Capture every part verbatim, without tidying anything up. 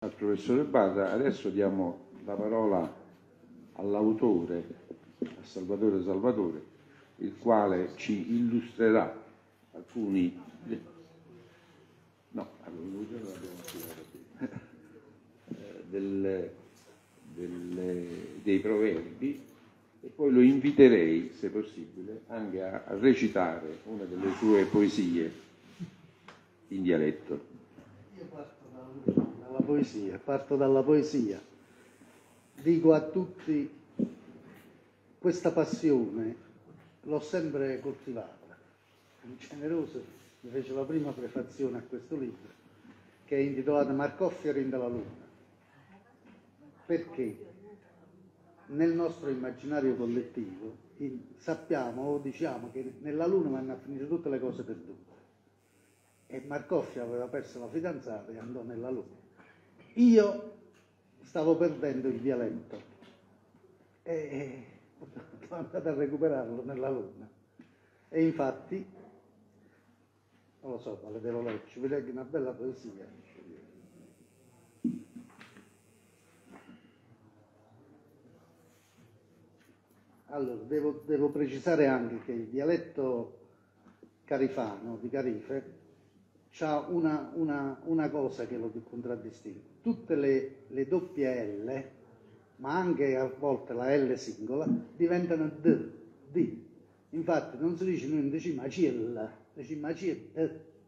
al professore Bada. Adesso diamo la parola all'autore, a Salvatore Salvatore, il quale ci illustrerà alcuni... No, all'illustrazione l'abbiamo spiegato del, del, dei proverbi, e poi lo inviterei, se possibile, anche a, a recitare una delle sue poesie in dialetto. Io parto dal, dalla poesia, parto dalla poesia. Dico a tutti, questa passione l'ho sempre coltivata. Il Generoso mi fece la prima prefazione a questo libro, che è intitolato Marcoffia rende la luna. Perché nel nostro immaginario collettivo in, sappiamo o diciamo che nella luna vanno a finire tutte le cose perdute. E Marcoffia aveva perso la fidanzata e andò nella luna. Io stavo perdendo il dialetto e sono andato a recuperarlo nella luna. E infatti, non lo so, ma le devo leggere, vi leggo una bella poesia. Allora, devo, devo precisare anche che il dialetto carifano, di Carife, ha una, una, una cosa che lo contraddistingue. Tutte le, le doppie L, ma anche a volte la L singola, diventano D, D. Infatti non si dice noi in decima C L, decima C D,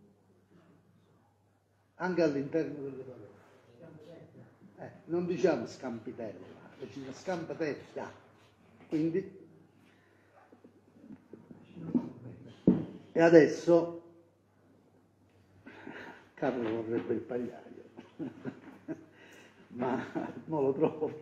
anche all'interno delle parole. Eh, non diciamo scampitella, diciamo scampatella. Quindi, e adesso Carlo vorrebbe il pagliaio, ma non lo trovo.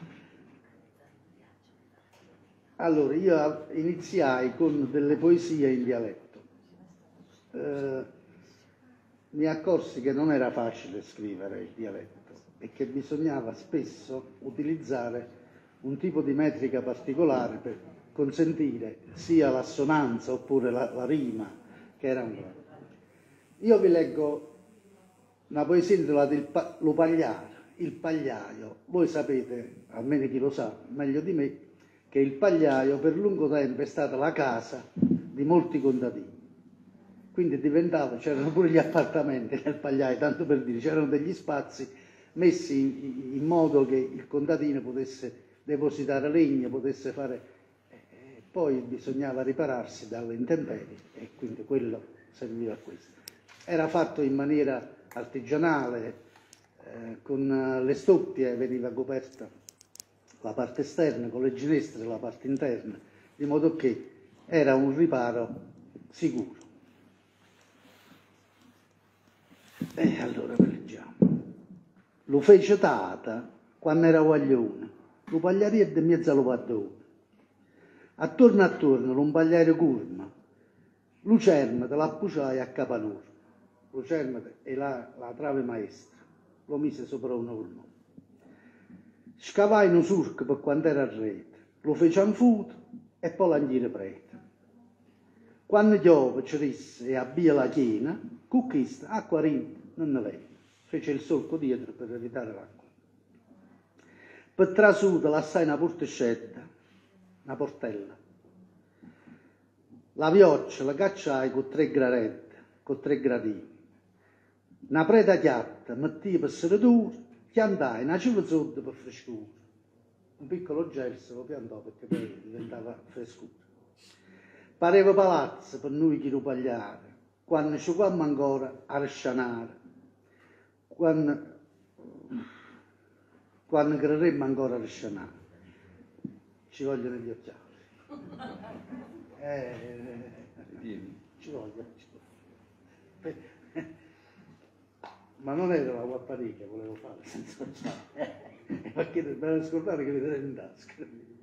Allora, io iniziai con delle poesie in dialetto. Eh, mi accorsi che non era facile scrivere il dialetto e che bisognava spesso utilizzare un tipo di metrica particolare per consentire sia l'assonanza oppure la, la rima, che era un... Io vi leggo una poesia intitolata il pa- Lo pagliare, il pagliaio. Voi sapete, almeno chi lo sa meglio di me, che il pagliaio per lungo tempo è stata la casa di molti contadini. Quindi diventava, c'erano pure gli appartamenti nel pagliaio, tanto per dire, c'erano degli spazi messi in, in modo che il contadino potesse depositare legno, potesse fare... Eh, poi bisognava ripararsi dalle intemperie e quindi quello serviva a questo. Era fatto in maniera artigianale, eh, con le stoppie veniva coperta la parte esterna, con le ginestre la parte interna, di modo che era un riparo sicuro. E allora leggiamo. Lo fece tata quando era guaglione, lo pagliaria di mezzo allo paddone. Attorno attorno lo pagliario curma, lucermate la puciai a capanur. Lucermate è la, la trave maestra, lo mise sopra un ormo. Scavai un surco per quando era a rete, lo fece anfuto e poi l'anghire prete. Quando piove ci risse e abbia la chiena, con questa acqua rinta non ne vede. Fece il solco dietro per evitare l'acqua. Per trasuta lassai una portiscetta, una portella. La pioggia la cacciai con tre gradette, con tre gradini. Una preda chiatta mettii per essere dura, piantai una ciula sotto per frescura. Un piccolo gelso lo piantò perché poi diventava frescura. Pareva palazzo per noi chi lo pagliare, quando ci quammo ancora a riscianare, quando, quando creremmo ancora a riscianare. Ci vogliono gli occhiali. Eh, ci vogliono. Ci vogliono. Ma non era la guapparia che volevo fare senza occhiali, perché me la scordare che vedete in tasca.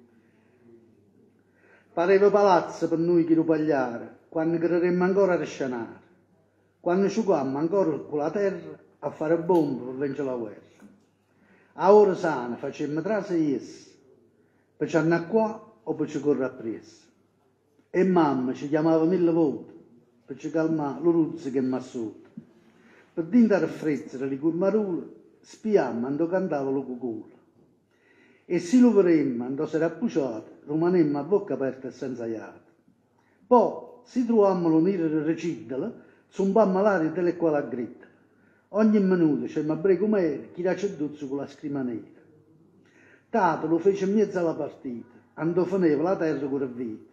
Pareva palazzo per noi chi lo pagliare, quando creremmo ancora a riscianare, quando ci quammo ancora con la terra a fare bombe per vincere la guerra. A ora sana facemmo trase yes, per ci andare qua o per ci correre appresso. E mamma ci chiamava mille volte per ci calmare l'uruzzo che mi assolta. Per dindare a frezzere le curmarule spiammo quando cantava lo cuculo. E se lo vedemmo quando si era appucciato, rimanemmo a bocca aperta e senza iato. Poi, se trovammo lo nero del recidolo, zompammo l'aria delle quali a gritta. Ogni minuto c'è ma bre com'era, chi la ceduzzo con la scrima nera. Tato lo fece in mezzo alla partita, andò fineva la terra con il vita.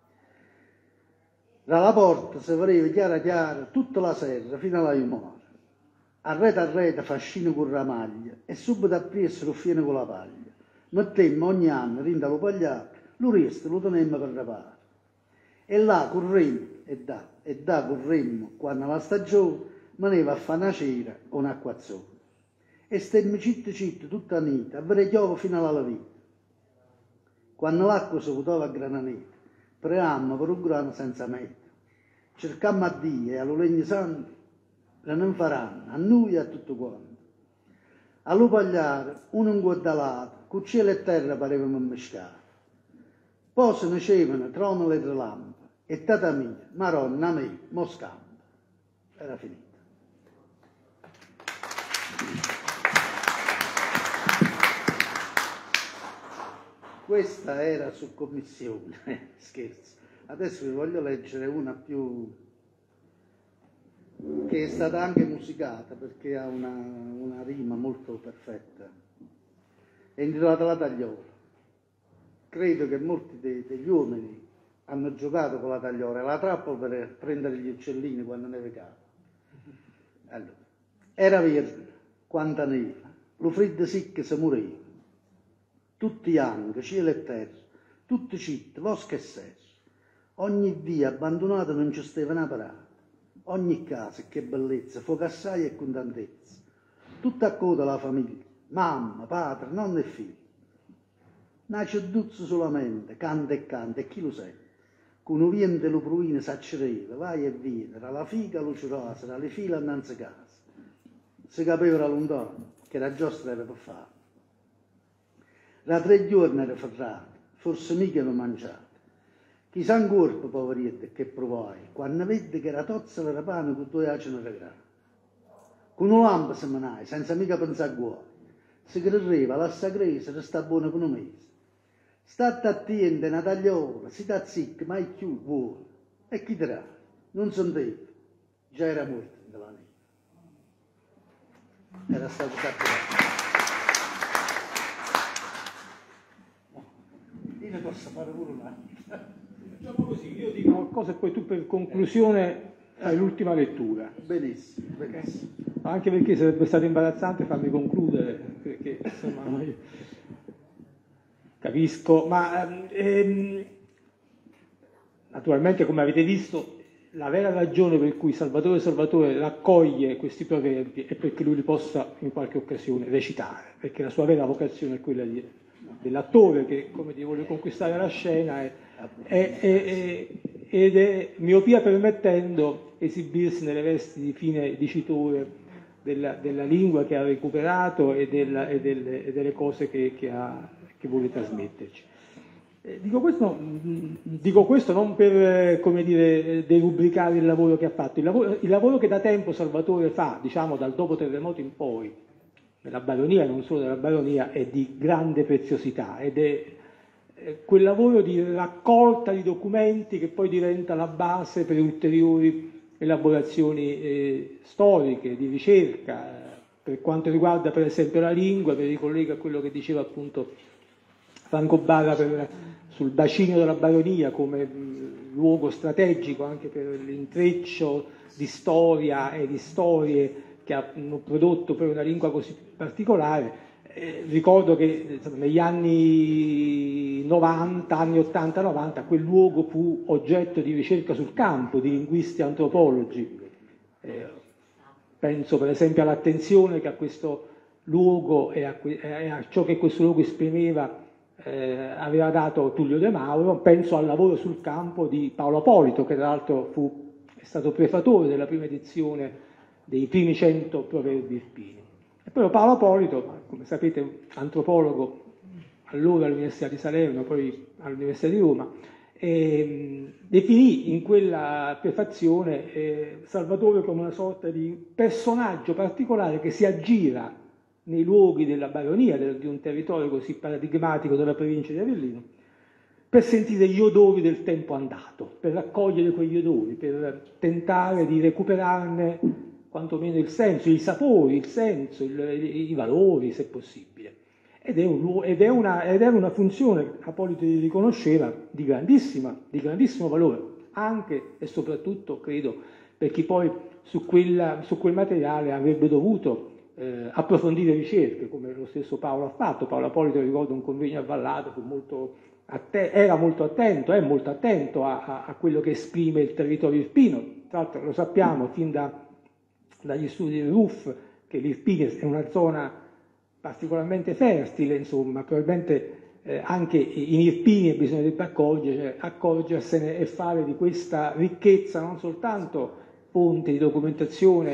Dalla porta si vedeva chiara chiara tutta la serra fino alla dimora. A rete a rete fascino con la maglia e subito appresso ruffiene con la paglia. Mettemmo ogni anno rinda lo pagliato, lo resto lo tenemmo per rapare. E là corremmo e da, e da corremmo quando la stagione veneva a fare una cera o un acquazzone. E stemmo citto citto tutta la notte, a vedere chiove fino alla vita. Quando l'acqua si votava a grananete, preammo per un grano senza meta. Cercammo a Dio e allo legno santo, che non faranno, a noi e a tutto quanto. Allo pagliare, uno inguaddalato, con cielo e terra parevamo mescati. Poi se nascevano trono le tre lampe, e tata mia, maronna me, mo scampa. Era finita. Questa era su commissione, scherzo. Adesso vi voglio leggere una più, che è stata anche musicata perché ha una, una rima molto perfetta. È intitolata La tagliola. Credo che molti dei, degli uomini hanno giocato con la tagliola e la trappola per prendere gli uccellini quando nevicava. Allora, era verde, quanta neve, lo freddo secco si moriva. Tutti anche, cielo e terra, tutti citti, bosco e serra. Ogni dia abbandonato non ci stava una parata. Ogni casa, che bellezza, fuoco assai e contentezza. Tutta a coda la famiglia, mamma, padre, nonno e figli. Nasce duzzo solamente, canta e canta, e chi lo sente? Con un vento lo pruino s'accireva, vai e viene, tra la figa lo ciurasa, tra le file annanzi casa. Si capiva da lontano che la giostra era per fare. Da tre giorni era ferrato, forse mica lo mangiato. Chissà un corpo, poveretto, che provai, quando vede che era tozza la pane con due acini regrati. Con un lampo si menai, senza mica pensare a guai. Si credeva, la sagresa resta buona per un mese. State attenti, una tagliola, si dà zicca, mai più vuole. E chi dirà? Non sentiva, già era morto nella neve. Era stato catturato. Io ne posso fare pure un'altra. Diciamo così, io dico qualcosa e poi tu per conclusione fai l'ultima lettura. Benissimo, benissimo. Okay. Anche perché sarebbe stato imbarazzante farmi concludere, perché insomma io capisco, ma ehm, naturalmente come avete visto la vera ragione per cui Salvatore Salvatore raccoglie questi proverbi è perché lui li possa in qualche occasione recitare, perché la sua vera vocazione è quella di, dell'attore che, come dire, vuole conquistare la scena e, e, e, ed è, miopia permettendo, esibirsi nelle vesti di fine dicitore della, della lingua che ha recuperato e, della, e, delle, e delle cose che, che, ha, che vuole trasmetterci. Eh, dico, questo, dico questo non per, come dire, derubricare il lavoro che ha fatto, il lavoro, il lavoro che da tempo Salvatore fa, diciamo dal dopo terremoto in poi, nella baronia e non solo nella baronia, è di grande preziosità ed è quel lavoro di raccolta di documenti che poi diventa la base per ulteriori elaborazioni eh, storiche, di ricerca, eh, per quanto riguarda per esempio la lingua, per ricollega a quello che diceva appunto Franco Barra per, sul bacino della baronia come mh, luogo strategico anche per l'intreccio di storia e di storie che hanno prodotto poi una lingua così particolare. Eh, ricordo che insomma, negli anni novanta, anni ottanta novanta, quel luogo fu oggetto di ricerca sul campo di linguisti e antropologi. Eh, penso per esempio all'attenzione che a questo luogo e a, e a ciò che questo luogo esprimeva eh, aveva dato Tullio De Mauro, penso al lavoro sul campo di Paolo Apolito, che tra l'altro fu, è stato prefatore della prima edizione dei primi cento proverbi irpini. E poi Paolo Apolito, come sapete, antropologo allora all'Università di Salerno, poi all'Università di Roma, eh, definì in quella prefazione eh, Salvatore come una sorta di personaggio particolare che si aggira nei luoghi della baronia, di un territorio così paradigmatico della provincia di Avellino, per sentire gli odori del tempo andato, per raccogliere quegli odori, per tentare di recuperarne quantomeno il senso, i sapori, il senso, il, i valori, se possibile. Ed, è un, ed, è una, ed era una funzione, Apolito li riconosceva, di grandissima, di grandissimo valore, anche e soprattutto, credo, per chi poi su, quella, su quel materiale avrebbe dovuto eh, approfondire ricerche, come lo stesso Paolo ha fatto. Paolo Apolito, ricordo un convegno a Vallato, fu molto era molto attento, è molto attento a, a, a quello che esprime il territorio irpino. Tra l'altro lo sappiamo fin da, dagli studi del R U F che l'Irpinia è una zona particolarmente fertile, insomma, probabilmente eh, anche in Irpinia bisognerebbe accorger, accorgersene e fare di questa ricchezza non soltanto fonte di documentazione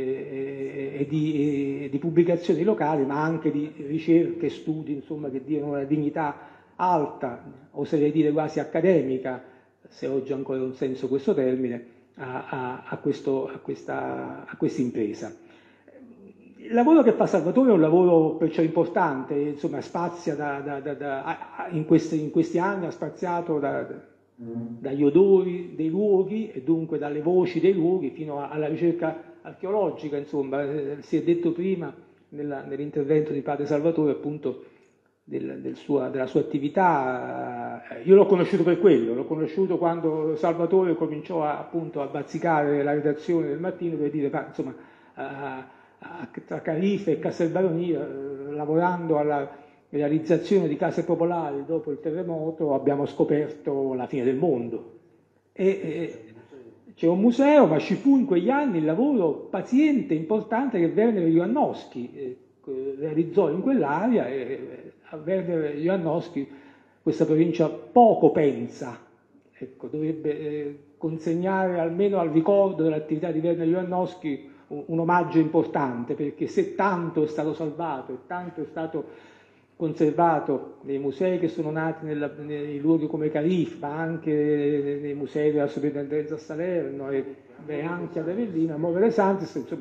e, e, e, di, e di pubblicazioni locali, ma anche di ricerche, studi, insomma, che diano una dignità alta, oserei dire quasi accademica, se oggi ha ancora un senso questo termine, a, a, a, questo, a, questa, a questa impresa. Il lavoro che fa Salvatore è un lavoro perciò importante, insomma spazia da, da, da, da, in, questi, in questi anni, ha spaziato da, da, dagli odori dei luoghi e dunque dalle voci dei luoghi fino a, alla ricerca archeologica, insomma, eh, si è detto prima nella, nell'intervento di padre Salvatore appunto Del, del sua, della sua attività. Io l'ho conosciuto per quello, l'ho conosciuto quando Salvatore cominciò a, appunto a bazzicare la redazione del mattino per dire, ma, insomma, a, a, tra Carife e Castelbaronia, eh, lavorando alla realizzazione di case popolari dopo il terremoto, abbiamo scoperto la fine del mondo. E, e, c'è un museo, ma ci fu in quegli anni il lavoro paziente, importante che Werner Joannowski eh, realizzò in quell'area, e a Werner Joannowski questa provincia poco pensa, ecco, dovrebbe eh, consegnare almeno al ricordo dell'attività di Werner Joannowski un, un omaggio importante, perché se tanto è stato salvato e tanto è stato conservato nei musei che sono nati nella, nei luoghi come Carife, ma anche nei musei della Soprintendenza a Salerno e beh, anche ad Avellino, a Movere Santis, insomma,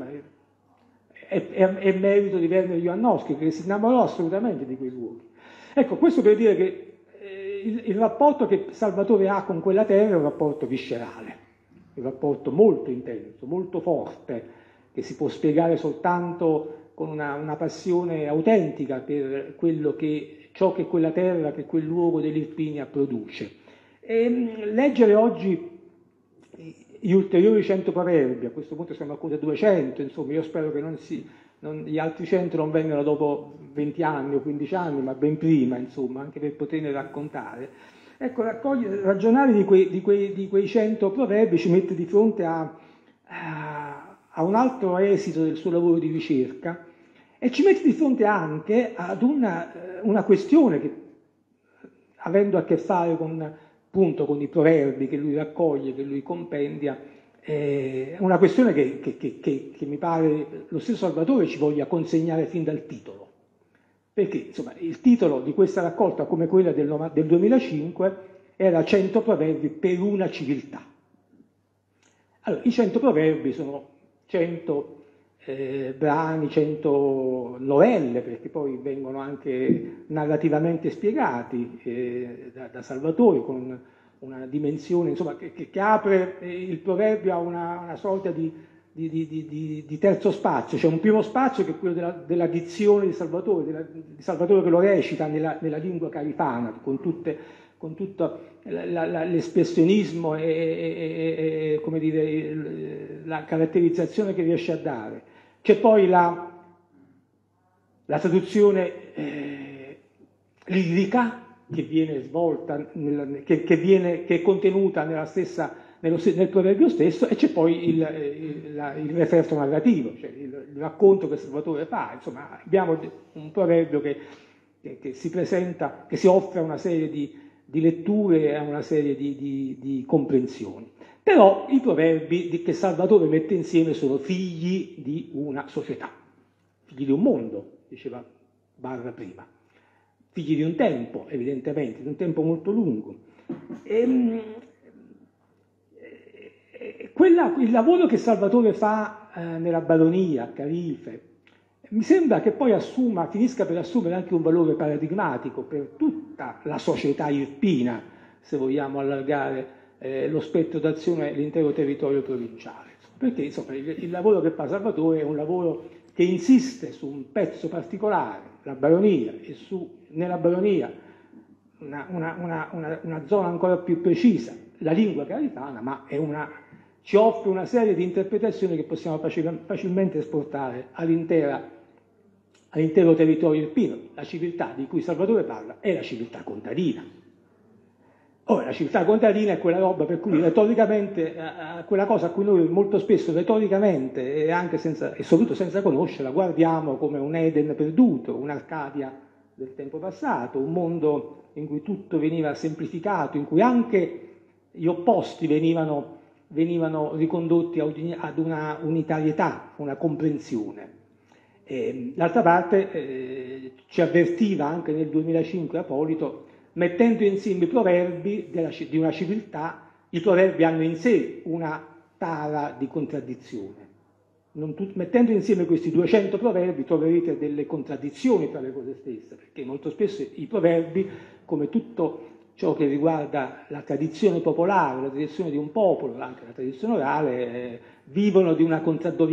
È, è, è merito di Werner Joannowski, che si innamorò assolutamente di quei luoghi. Ecco, questo per dire che eh, il, il rapporto che Salvatore ha con quella terra è un rapporto viscerale, un rapporto molto intenso, molto forte, che si può spiegare soltanto con una, una passione autentica per quello che, ciò che quella terra, che quel luogo dell'Irpinia produce. E, leggere oggi gli ulteriori cento proverbi, a questo punto siamo a quota duecento, insomma io spero che non si, non, gli altri cento non vengano dopo venti anni o quindici anni, ma ben prima, insomma, anche per poterne raccontare. Ecco, raccogliere, ragionare di quei, di, quei, di quei cento proverbi ci mette di fronte a, a, a un altro esito del suo lavoro di ricerca e ci mette di fronte anche ad una, una questione che, avendo a che fare con appunto con i proverbi che lui raccoglie, che lui compendia, è una questione che, che, che, che, che mi pare lo stesso Salvatore ci voglia consegnare fin dal titolo. Perché insomma, il titolo di questa raccolta, come quella del, del duemilacinque, era cento proverbi per una civiltà. Allora, i cento proverbi sono cento eh, brani, cento novelle, perché poi vengono anche narrativamente spiegati eh, da, da Salvatore con una dimensione insomma, che, che, che apre il proverbio a una, una sorta di, di, di, di, di terzo spazio. C'è un primo spazio che è quello della, della dizione di Salvatore, della, di Salvatore che lo recita nella, nella lingua carifana, con, tutte, con tutto la, la, l'espressionismo e, e, e come dire, la caratterizzazione che riesce a dare. C'è poi la, la traduzione eh, lirica che viene svolta, nel, che, che, viene, che è contenuta nella stessa, nello, nel proverbio stesso, e c'è poi il, il, la, il referto narrativo, cioè il, il racconto che Salvatore fa. Insomma, abbiamo un proverbio che, che, che si presenta, che si offre a una serie di, di letture e a una serie di, di, di comprensioni. Però i proverbi che Salvatore mette insieme sono figli di una società, figli di un mondo, diceva Barra prima, figli di un tempo, evidentemente, di un tempo molto lungo. E, e, quella, il lavoro che Salvatore fa eh, nella baronia, a Carife, mi sembra che poi assuma, finisca per assumere anche un valore paradigmatico per tutta la società irpina, se vogliamo allargare eh, lo spettro d'azione all'intero territorio provinciale. Perché insomma, il, il lavoro che fa Salvatore è un lavoro che insiste su un pezzo particolare, la baronia, e su, nella baronia una, una, una, una, una zona ancora più precisa, la lingua caritana, ma è una, ci offre una serie di interpretazioni che possiamo facil, facilmente esportare all'intera all'intero territorio irpino. La civiltà di cui Salvatore parla è la civiltà contadina. Ora, la civiltà contadina è quella roba per cui retoricamente, eh, quella cosa a cui noi molto spesso retoricamente e anche senza, e soprattutto senza conoscerla, guardiamo come un Eden perduto, un'Arcadia del tempo passato, un mondo in cui tutto veniva semplificato, in cui anche gli opposti venivano, venivano ricondotti ad una unitarietà, una comprensione. D'altra parte eh, ci avvertiva anche nel duemilacinque Apolito, mettendo insieme i proverbi della, di una civiltà, i proverbi hanno in sé una tara di contraddizione. Non tu, mettendo insieme questi duecento proverbi troverete delle contraddizioni tra le cose stesse, perché molto spesso i proverbi, come tutto ciò che riguarda la tradizione popolare, la tradizione di un popolo, anche la tradizione orale, eh, vivono di una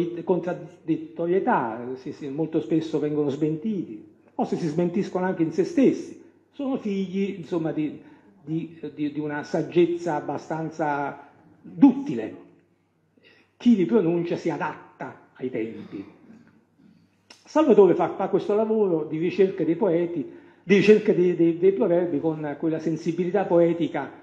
contraddittorietà, si, si, molto spesso vengono smentiti, o se si smentiscono anche in se stessi. Sono figli, insomma, di, di, di, di una saggezza abbastanza duttile. Chi li pronuncia si adatta ai tempi. Salvatore fa, fa questo lavoro di ricerca dei poeti, di ricerca dei, dei, dei proverbi con quella sensibilità poetica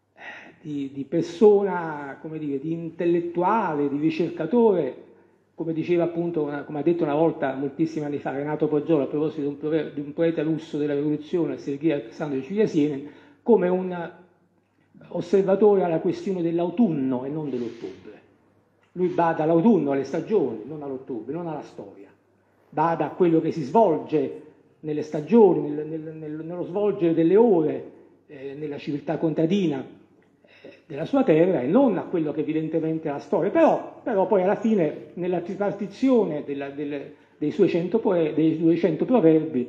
di, di persona, come dire, di intellettuale, di ricercatore, come diceva appunto, una, come ha detto una volta, moltissimi anni fa, Renato Poggiolo, a proposito di un, prover- di un poeta russo della rivoluzione, Sergei Alexandrovich Yasenin, come un osservatore alla questione dell'autunno e non dell'ottobre. Lui bada all'autunno, alle stagioni, non all'ottobre, non alla storia. Bada a quello che si svolge nelle stagioni, nel, nel, nel, nello svolgere delle ore eh, nella civiltà contadina eh, della sua terra e non a quello che evidentemente è la storia. Però, però poi alla fine, nella tripartizione della, delle, dei, suoi cento poe, dei duecento proverbi,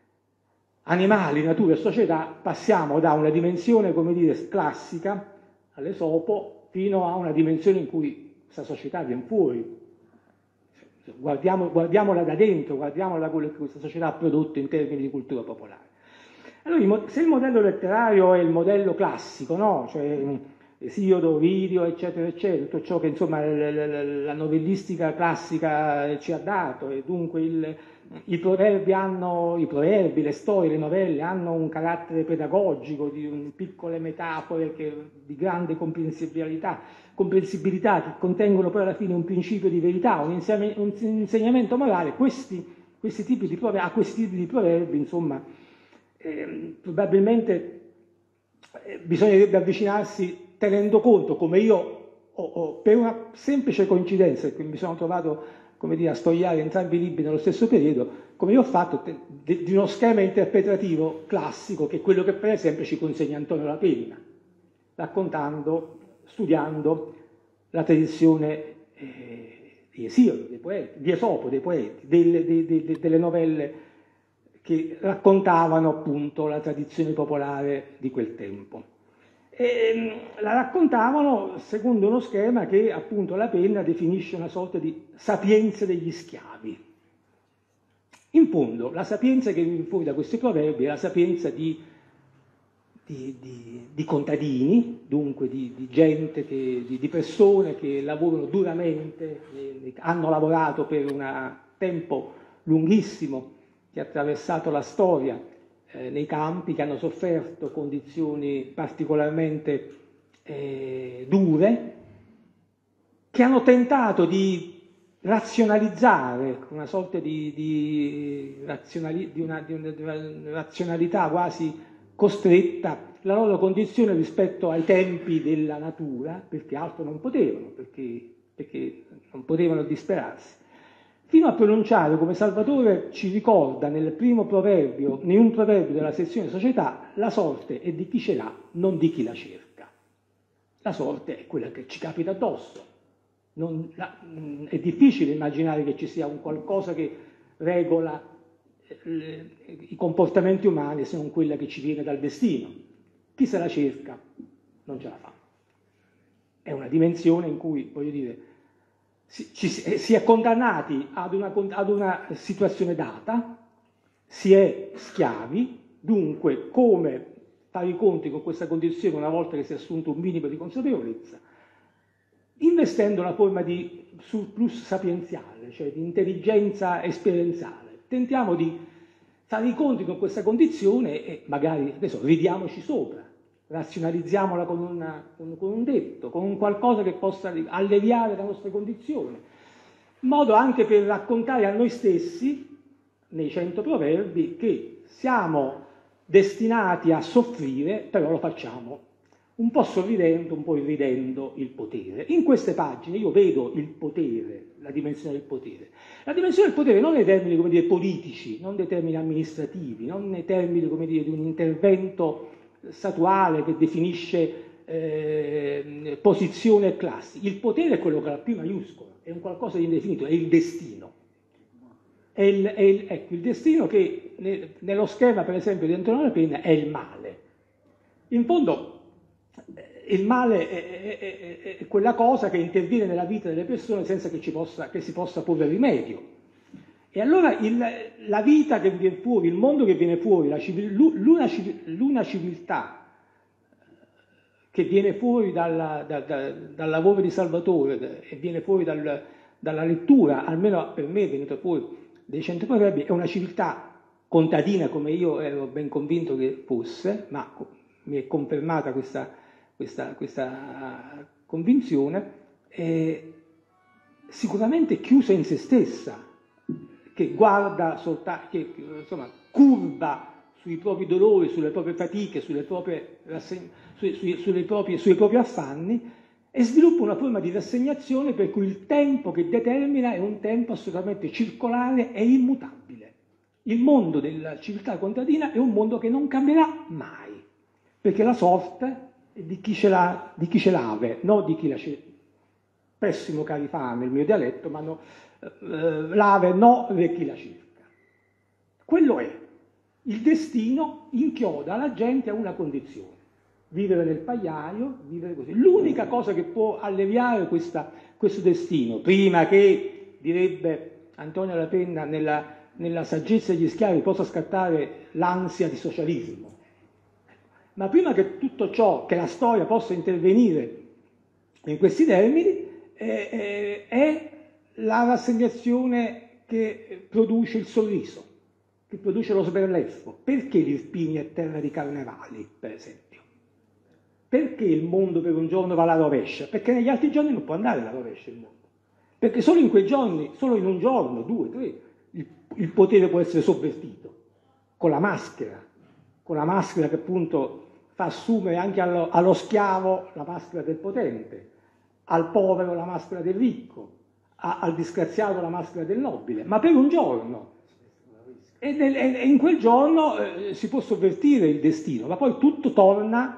animali, natura e società, passiamo da una dimensione, come dire, classica, all'Esopo, fino a una dimensione in cui questa società viene fuori. Guardiamo, guardiamola da dentro, guardiamola quello che questa società ha prodotto in termini di cultura popolare. Allora, se il modello letterario è il modello classico, no? Cioè Esiodo, Ovidio, eccetera, eccetera, tutto ciò che insomma la novellistica classica ci ha dato, e dunque il, i proverbi hanno, i proverbi, le storie, le novelle hanno un carattere pedagogico, di un, piccole metafore che, di grande comprensibilità, comprensibilità che contengono poi alla fine un principio di verità, un, insegnamento, un insegnamento morale. Questi, questi tipi di proverbi, a questi tipi di proverbi, insomma, eh, probabilmente eh, bisognerebbe avvicinarsi tenendo conto, come io ho, ho, per una semplice coincidenza, che mi sono trovato, come dire, a studiare entrambi i libri nello stesso periodo, come io ho fatto, te, de, di uno schema interpretativo classico, che è quello che per esempio ci consegna Antonio La Penna, raccontando, studiando la tradizione eh, di Esiodo, dei poeti, di Esopo, dei poeti, delle, de, de, de, delle novelle che raccontavano appunto la tradizione popolare di quel tempo. E la raccontavano secondo uno schema che appunto La Penna definisce una sorta di sapienza degli schiavi. In fondo la sapienza che viene fuori da questi proverbi è la sapienza di, di, di, di contadini, dunque di, di gente, che, di, di persone che lavorano duramente, eh, hanno lavorato per un tempo lunghissimo che ha attraversato la storia nei campi, che hanno sofferto condizioni particolarmente eh, dure, che hanno tentato di razionalizzare una sorta di, di, razionali, di, una, di, una, di una razionalità quasi costretta la loro condizione rispetto ai tempi della natura, perché altro non potevano, perché, perché non potevano disperarsi, fino a pronunciare, come Salvatore ci ricorda nel primo proverbio, in un proverbio della sezione società, la sorte è di chi ce l'ha, non di chi la cerca. La sorte è quella che ci capita addosso. Non, la, è difficile immaginare che ci sia un qualcosa che regola eh, i comportamenti umani se non quella che ci viene dal destino. Chi se la cerca non ce la fa. È una dimensione in cui, voglio dire, si, ci, si è condannati ad una, ad una situazione data, si è schiavi, dunque come fare i conti con questa condizione una volta che si è assunto un minimo di consapevolezza, investendo una forma di surplus sapienziale, cioè di intelligenza esperienziale. Tentiamo di fare i conti con questa condizione e magari, adesso, ridiamoci sopra, razionalizziamola con, una, con, con un detto, con un qualcosa che possa alleviare la nostra condizione, in modo anche per raccontare a noi stessi, nei cento proverbi, che siamo destinati a soffrire, però lo facciamo un po' sorridendo, un po' irridendo il potere. In queste pagine io vedo il potere, la dimensione del potere. La dimensione del potere non nei termini, come dire, politici, non nei termini amministrativi, non nei termini, come dire, di un intervento statuale che definisce eh, posizione e classi. Il potere è quello che ha la P maiuscola, è un qualcosa di indefinito, è il destino. È il, è il, ecco, il destino che ne, nello schema, per esempio, di Antonio Lapenna è il male. In fondo, il male è, è, è, è quella cosa che interviene nella vita delle persone senza che, ci possa, che si possa porre rimedio. E allora il, la vita che viene fuori, il mondo che viene fuori, la civil, l'una, l'una civiltà che viene fuori dalla, da, da, dal lavoro di Salvatore e viene fuori dal, dalla lettura, almeno per me è venuta fuori dei cento proverbi, è una civiltà contadina come io ero ben convinto che fosse, ma mi è confermata questa, questa, questa convinzione, eh, sicuramente chiusa in se stessa, che guarda soltanto, che insomma curva sui propri dolori, sulle proprie fatiche, sulle proprie, sui, sui, sulle proprie, sui propri affanni, e sviluppa una forma di rassegnazione per cui il tempo che determina è un tempo assolutamente circolare e immutabile. Il mondo della civiltà contadina è un mondo che non cambierà mai, perché la sorte è di chi ce l'ha, di chi ce l'ave, non di chi la cerca. Pessimo carifame il mio dialetto, ma no, eh, l'ave no di chi la cerca. Quello è. Il destino inchioda la gente a una condizione. Vivere nel pagliaio, vivere così. L'unica cosa che può alleviare questa, questo destino, prima che, direbbe Antonio Lapenna, nella, nella saggezza degli schiavi possa scattare l'ansia di socialismo, ma prima che tutto ciò, che la storia possa intervenire in questi termini, è, è, è la rassegnazione che produce il sorriso, che produce lo sberleffo. Perché l'Irpinia è terra di carnevali, per esempio? Perché il mondo per un giorno va alla rovescia? Perché negli altri giorni non può andare alla rovescia il mondo. Perché solo in quei giorni, solo in un giorno, due, tre, il, il potere può essere sovvertito. Con la maschera, con la maschera che appunto fa assumere anche allo, allo schiavo la maschera del potente, al povero la maschera del ricco, a, al disgraziato la maschera del nobile, ma per un giorno. E, nel, e in quel giorno eh, si può sovvertire il destino, ma poi tutto torna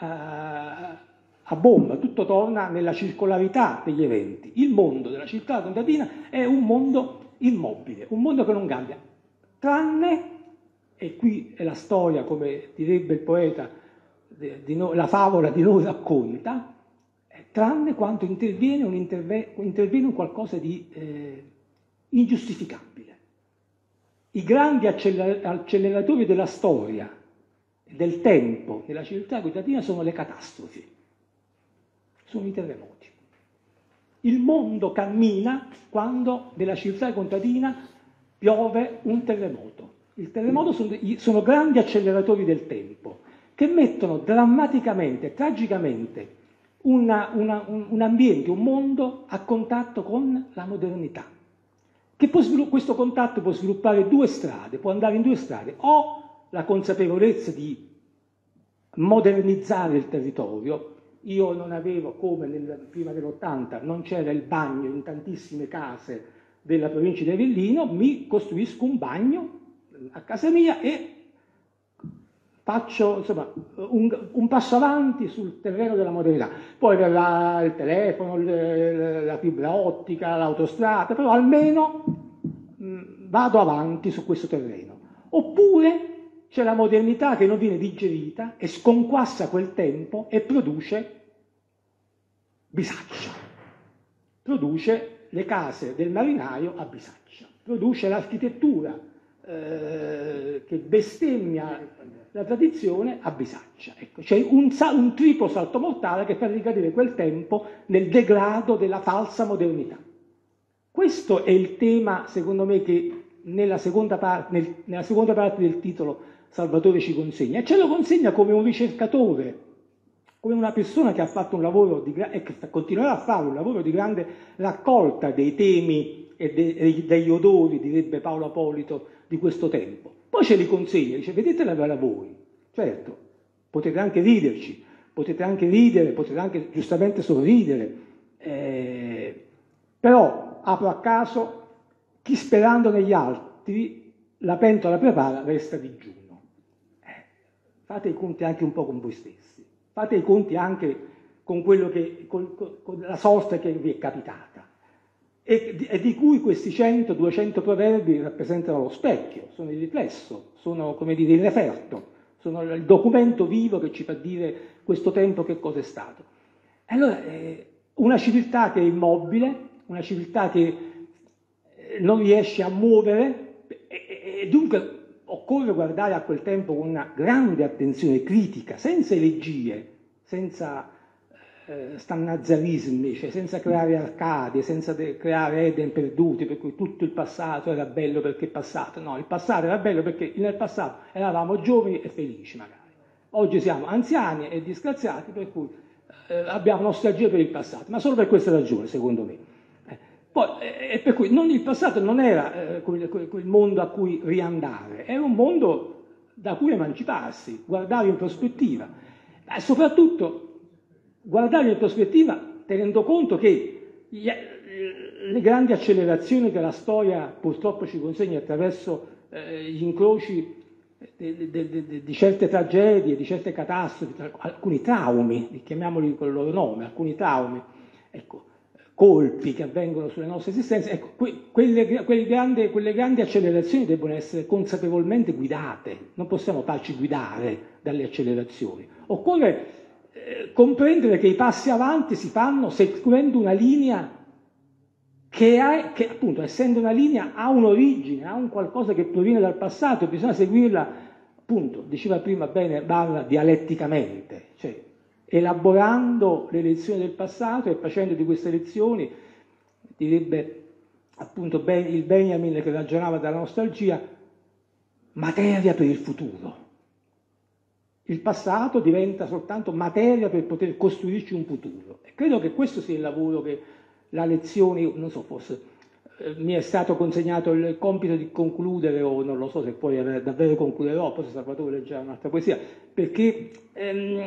a bomba, tutto torna nella circolarità degli eventi. Il mondo della città contadina è un mondo immobile, un mondo che non cambia, tranne, e qui è la storia, come direbbe il poeta, di no, la favola di noi racconta, tranne quando interviene un, interve, interviene un qualcosa di eh, ingiustificabile. I grandi acceler- acceleratori della storia, del tempo nella civiltà contadina sono le catastrofi, sono i terremoti. Il mondo cammina quando nella civiltà contadina piove un terremoto. Il terremoto sono, sono grandi acceleratori del tempo che mettono drammaticamente, tragicamente una, una, un, un ambiente, un mondo a contatto con la modernità. Che può svilupp- questo contatto può sviluppare due strade, può andare in due strade, o la consapevolezza di modernizzare il territorio. Io non avevo, come nel, prima dell'ottanta, non c'era il bagno in tantissime case della provincia di Avellino, mi costruisco un bagno a casa mia e faccio insomma, un, un passo avanti sul terreno della modernità. Poi verrà il telefono, la fibra ottica, l'autostrada, però almeno mh, vado avanti su questo terreno. Oppure c'è la modernità che non viene digerita e sconquassa quel tempo e produce Bisaccia, produce le case del marinaio a Bisaccia, produce l'architettura eh, che bestemmia la tradizione a Bisaccia. Ecco, c'è un, un triplo salto mortale che fa ricadere quel tempo nel degrado della falsa modernità. Questo è il tema, secondo me, che nella seconda, parte, nel, nella seconda parte del titolo Salvatore ci consegna, e ce lo consegna come un ricercatore, come una persona che ha fatto un lavoro di, e che continuerà a fare un lavoro di grande raccolta dei temi e de, degli odori, direbbe Paolo Apolito, di questo tempo. Poi ce li consegna, dice: vedetela per voi. Certo, potete anche riderci, potete anche ridere, potete anche giustamente sorridere, eh, però apro a caso, chi sperando negli altri la pentola prepara resta digiuno. Eh, fate i conti anche un po' con voi stessi, fate i conti anche con quello che, con, con la sorte che vi è capitata, e, e di cui questi cento duecento proverbi rappresentano lo specchio, sono il riflesso, sono, come dire, il referto, sono il documento vivo che ci fa dire questo tempo che cosa è stato. Allora, eh, una civiltà che è immobile, una civiltà che non riesce a muovere, e, e dunque occorre guardare a quel tempo con una grande attenzione critica, senza elegie, senza eh, stannazarismi, cioè senza creare Arcadie, senza creare Eden perduti, per cui tutto il passato era bello perché è passato. No, il passato era bello perché nel passato eravamo giovani e felici magari. Oggi siamo anziani e disgraziati, per cui eh, abbiamo nostalgia per il passato, ma solo per questa ragione, secondo me. Poi, e per cui non, il passato non era eh, quel, quel mondo a cui riandare, era un mondo da cui emanciparsi, guardare in prospettiva, e soprattutto guardare in prospettiva tenendo conto che gli, le grandi accelerazioni che la storia purtroppo ci consegna attraverso eh, gli incroci di, di, di, di certe tragedie, di certe catastrofi, alcuni traumi, chiamiamoli con il loro nome, alcuni traumi, ecco, colpi che avvengono sulle nostre esistenze, ecco, que, quelle, quelle, grandi, quelle grandi accelerazioni debbono essere consapevolmente guidate, non possiamo farci guidare dalle accelerazioni. Occorre eh, comprendere che i passi avanti si fanno seguendo una linea che, ha, che, appunto, essendo una linea, ha un'origine, ha un qualcosa che proviene dal passato, e bisogna seguirla, appunto, diceva prima bene Barra, dialetticamente, cioè elaborando le lezioni del passato e facendo di queste lezioni, direbbe appunto il Benjamin che ragionava dalla nostalgia, materia per il futuro. Il passato diventa soltanto materia per poter costruirci un futuro. E credo che questo sia il lavoro che la lezione, non so, forse eh, mi è stato consegnato il compito di concludere, o non lo so se poi davvero concluderò, poi se Salvatore leggerà un'altra poesia, perché ehm,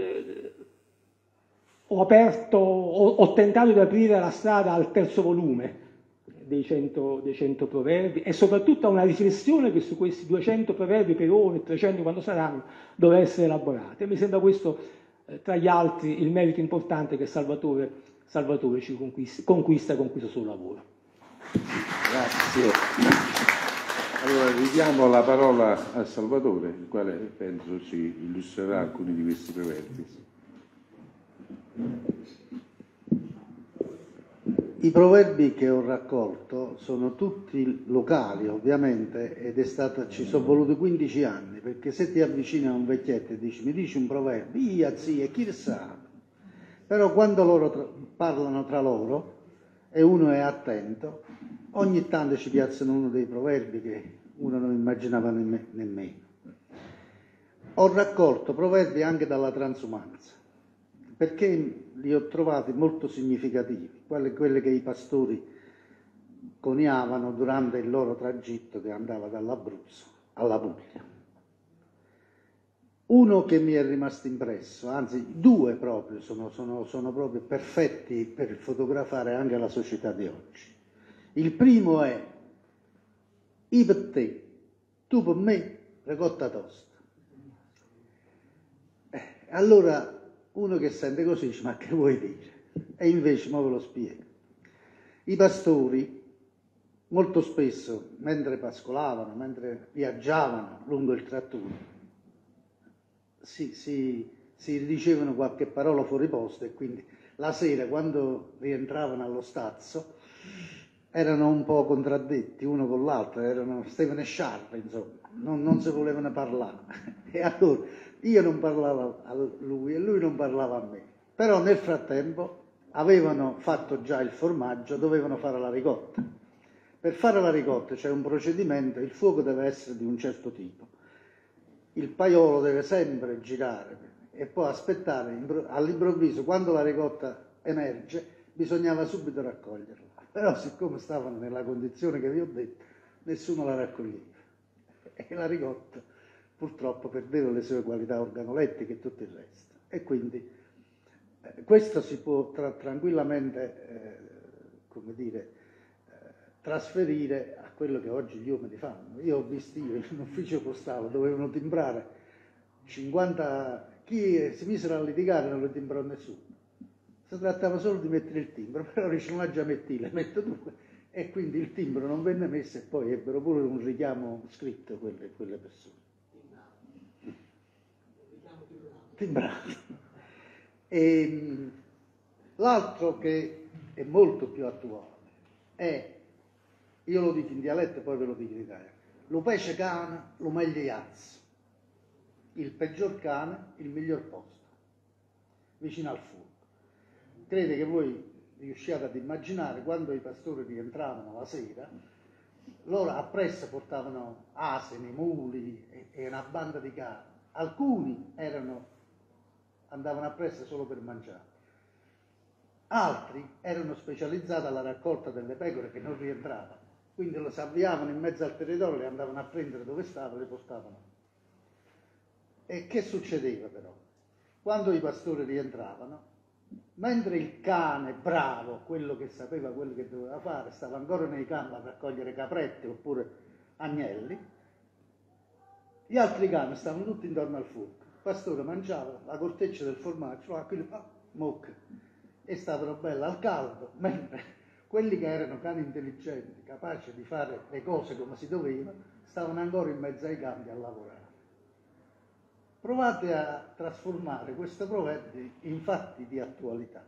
ho aperto, ho, ho tentato di aprire la strada al terzo volume dei cento, dei cento proverbi, e soprattutto a una riflessione che su questi duecento proverbi per ore, trecento quando saranno, dovrà essere elaborata. E mi sembra questo, eh, tra gli altri, il merito importante che Salvatore, Salvatore ci conquista, conquista con questo suo lavoro. Grazie. Allora ridiamo la parola a Salvatore, il quale penso ci illustrerà alcuni di questi proverbi. I proverbi che ho raccolto sono tutti locali, ovviamente, ed è stata, ci sono voluti quindici anni, perché se ti avvicini a un vecchietto e dici mi dici un proverbio, via zia, chi lo sa? Però quando loro tra, parlano tra loro e uno è attento, ogni tanto ci piazzano uno dei proverbi che uno non immaginava nemm- nemmeno. Ho raccolto proverbi anche dalla transumanza, perché li ho trovati molto significativi, quelle, quelle che i pastori coniavano durante il loro tragitto che andava dall'Abruzzo alla Puglia. Uno che mi è rimasto impresso, anzi due proprio, sono, sono, sono proprio perfetti per fotografare anche la società di oggi. Il primo è: io per te, tu per me, ricotta tosta. Eh, allora uno che sente così dice: ma che vuoi dire? E invece, ma ve lo spiego. I pastori molto spesso, mentre pascolavano, mentre viaggiavano lungo il trattore, si, si, si dicevano qualche parola fuori posto, e quindi la sera, quando rientravano allo stazzo, erano un po' contraddetti uno con l'altro, erano Stefano e Sciarpa, insomma, non, non si volevano parlare. E allora io non parlavo a lui e lui non parlava a me. Però nel frattempo avevano fatto già il formaggio, dovevano fare la ricotta. Per fare la ricotta c'è un procedimento, il fuoco deve essere di un certo tipo. Il paiolo deve sempre girare e poi aspettare, all'improvviso, quando la ricotta emerge, bisognava subito raccoglierla. Però siccome stavano nella condizione che vi ho detto, nessuno la raccoglieva. E la ricotta purtroppo perdeva le sue qualità organolettiche e tutto il resto. E quindi eh, questo si può tra tranquillamente, eh, come dire, eh, trasferire a quello che oggi gli uomini fanno. Io ho visto io in un ufficio postale, dovevano timbrare cinquanta, chi si misero a litigare non lo timbrò nessuno. Si trattava solo di mettere il timbro, però dice non già metti, le metto due, e quindi il timbro non venne messo e poi ebbero pure un richiamo scritto quelle, quelle persone. Timbrato. E l'altro che è molto più attuale è, io lo dico in dialetto e poi ve lo dico in italiano, lo pesce cane, lo meglio iazzo, il peggior cane, il miglior posto, vicino al fuoco. Crede che voi riusciate ad immaginare quando i pastori rientravano la sera, loro appresso portavano asini, muli e, e una banda di cane. Alcuni erano, andavano appresso solo per mangiare, altri erano specializzati alla raccolta delle pecore che non rientravano, quindi lo si avviavano in mezzo al territorio, le andavano a prendere dove stavano e le portavano. E che succedeva però? Quando i pastori rientravano, mentre il cane bravo, quello che sapeva quello che doveva fare, stava ancora nei campi a raccogliere caprette oppure agnelli, gli altri cani stavano tutti intorno al fuoco. Il pastore mangiava la corteccia del formaggio, ah, quelli, ah, mocca, e stavano belli al caldo, mentre quelli che erano cani intelligenti, capaci di fare le cose come si doveva, stavano ancora in mezzo ai campi a lavorare. Provate a trasformare questo proverbio in fatti di attualità.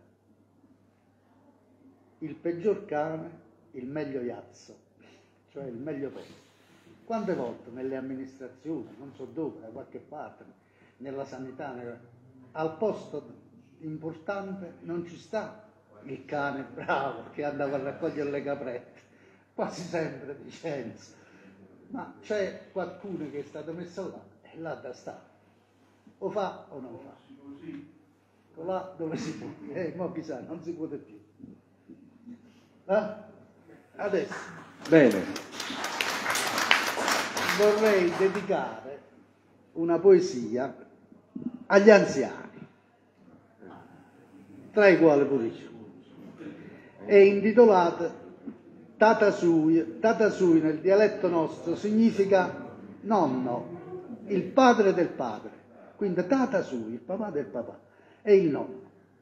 Il peggior cane, il meglio iazzo, cioè il meglio posto. Quante volte nelle amministrazioni, non so dove, da qualche parte, nella sanità, nella... al posto importante non ci sta il cane bravo che andava a raccogliere le caprette, quasi sempre Vicenza, ma c'è qualcuno che è stato messo là e là da stare. O fa o non fa. O là dove si può. Eh, ma chissà, non si può più. Eh? Adesso. Bene. Vorrei dedicare una poesia agli anziani, tra i quali pure io. È intitolata Tata Sui. Tata Sui nel dialetto nostro significa nonno, il padre del padre. Quindi Tata Sui, il papà del papà, è il nonno.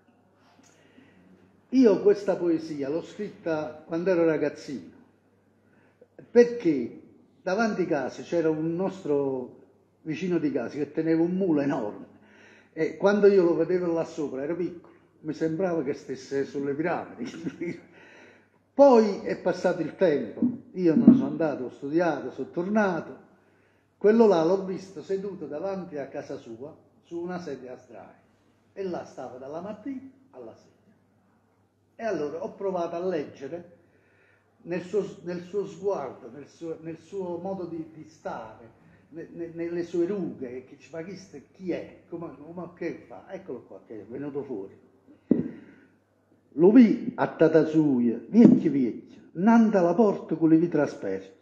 Io questa poesia l'ho scritta quando ero ragazzino, perché davanti a casa c'era un nostro vicino di casa che teneva un mulo enorme e quando io lo vedevo là sopra, ero piccolo, mi sembrava che stesse sulle piramidi. Poi è passato il tempo, io me ne sono andato, ho studiato, sono tornato. Quello là l'ho visto seduto davanti a casa sua su una sedia a sdraio e là stava dalla mattina alla sera. E allora ho provato a leggere nel suo, nel suo sguardo, nel suo, nel suo modo di, di stare, ne, ne, nelle sue rughe, che ci fa chi è, come, come che fa? Eccolo qua che è venuto fuori. Lo vi a Tata Sui, vecchio vecchio, nanda la porta con le vitra asperge.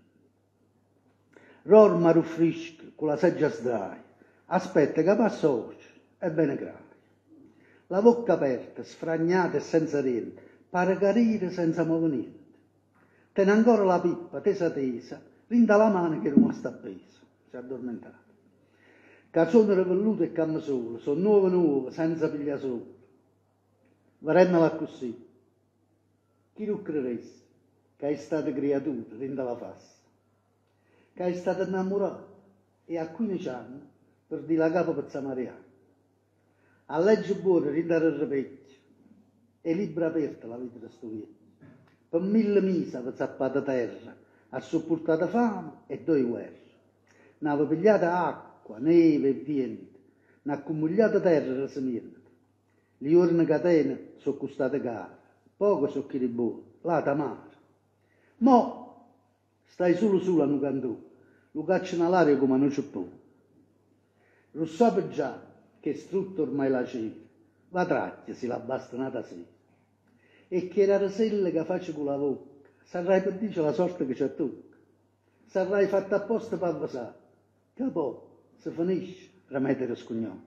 Rorma ruffrisca con la seggia sdraia, aspetta che passa oggi, è bene grave. La bocca aperta, sfragnata e senza dente, pare carire senza muovere niente. Tiene ancora la pippa tesa tesa, rinda la mano che è rimasta appesa, si è addormentata. Calzone velluto e camisole, sono nuove nuove, senza pigliasole. Varennala così, chi lo credesse? che è stata creatura dentro la fassa, che è stata innamorata e a quindici anni per dire la capa per Samariano. A legge buona rindare il repecchio e libera aperta la vita di sto vecchio. Per mille mesi aveva zappato terra, ha sopportato fame e due guerre. Ne aveva pigliata acqua, neve e vento, ne ha accumulato terra e semiente. Le orne catene sono costate care, poco sono chi buoni, là tamare. Mo stai solo solo a un cantone, lo cacciano all'aria come non c'è più. Lo sape già che strutto ormai la cena, la tracchia si la bastonata sì. E che era rasella che faccia con la bocca, sarrai per dire la sorte che c'è tocca, sarrai fatta apposta per avvisare, che poi se finisce rimettere scognome.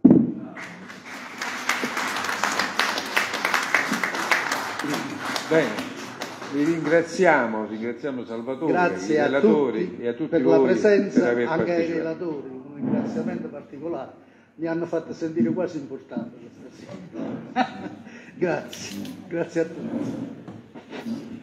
Bene, vi ringraziamo, ringraziamo Salvatore, Grazie i a relatori tutti e a tutti per voi la presenza, per aver anche ai partecipato. relatori, un ringraziamento particolare, mi hanno fatto sentire quasi importante questa sera. Grazie, grazie a tutti.